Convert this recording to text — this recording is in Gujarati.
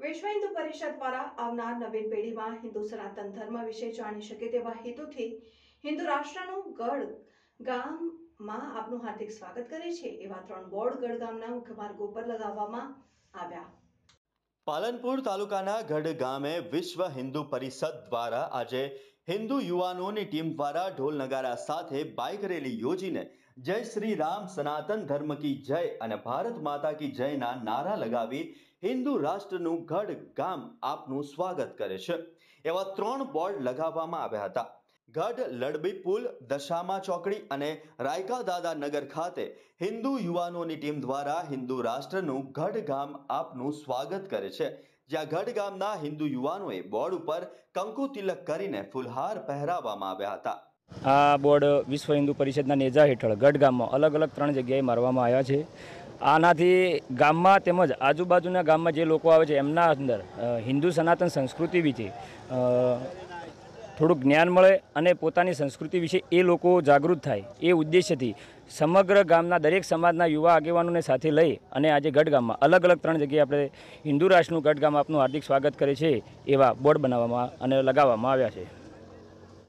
વિશ્વ હિન્દુ પરિષદ દ્વારા આવનાર નવીન પેઢીમાં હિન્દુ સનાતન ધર્મ વિશે જાણી શકે તેવા હેતુથી હિન્દુ રાષ્ટ્રનું ગઢ ગામમાં આપનું હાર્દિક સ્વાગત કરે છે એવા 3 બોર્ડ ગઢ ગામના મુખ્ય માર્ગો પર લગાવવામાં આવ્યા। પાલનપુર તાલુકાના ગઢ ગામે વિશ્વ હિન્દુ પરિષદ દ્વારા આજે હિન્દુ યુવાનોની ટીમ દ્વારા ઢોલ નગારા સાથે બાઇક રેલી યોજીને જય શ્રી રામ સનાતન ધર્મ કી જય અને ભારત માતા કી જયના નારા લગાવી હિન્દુ રાષ્ટ્રનું ગઢ ગામ આપનું સ્વાગત કરે છે એવા 3 બોર્ડ લગાવવામાં આવ્યા હતા। ગઢ લડબી પુલ, દશામા ચોકડી અને રાયકા દાદા નગર ખાતે હિન્દુ યુવાનોની ટીમ દ્વારા હિન્દુ રાષ્ટ્રનું ગઢ ગામ આપનું સ્વાગત કરે છે, જ્યાં ગઢ ગામના હિન્દુ યુવાનોએ બોર્ડ ઉપર કંકુ તિલક કરીને ફૂલહાર પહેરાવવામાં આવ્યા હતા। આ બોર્ડ વિશ્વ હિન્દુ પરિષદના નેજા હેઠળ ગઢ ગામમાં અલગ અલગ 3 જગ્યાએ મારવામાં આવ્યા છે। આનાથી ગામમાં તેમજ આજુબાજુના ગામમાં જે લોકો આવે છે એમના અંદર હિન્દુ સનાતન સંસ્કૃતિ વિશે થોડુંક જ્ઞાન મળે અને પોતાની સંસ્કૃતિ વિશે એ લોકો જાગૃત થાય એ ઉદ્દેશ્યથી સમગ્ર ગામના દરેક સમાજના યુવા આગેવાનોને સાથે લઈ અને આજે ગઢ ગામમાં અલગ અલગ 3 જગ્યાએ આપણે હિન્દુ રાષ્ટ્રનું ગઢ ગામ આપનું હાર્દિક સ્વાગત કરે છે એવા બોર્ડ બનાવવામાં અને લગાવવામાં આવ્યા છે।